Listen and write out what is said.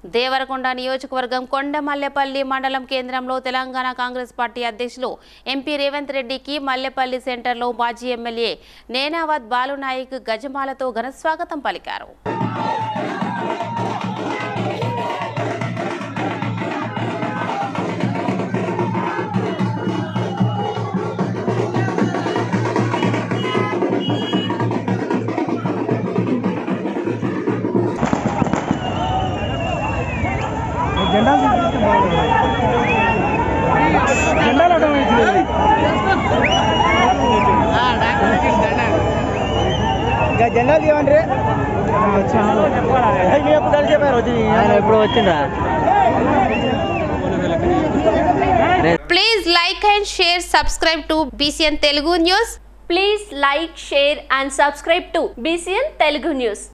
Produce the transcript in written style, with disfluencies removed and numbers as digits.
దేవరకొండ నియోజకవర్గం కొండమల్లెపల్లి మండలం కేంద్రంలో తెలంగాణ కాంగ్రెస్ పార్టీ అధ్యక్షులు ఎంపీ రేవంత్ రెడ్డికి మల్లెపల్లి సెంటర్లో మాజీ ఎమ్మెల్యే నేనావత్ బాలునాయక్ గజమాలతో ఘన స్వాగతం పలికారు. Please like and share, subscribe to Bcn Telugu News. Please like, share and subscribe to Bcn Telugu News.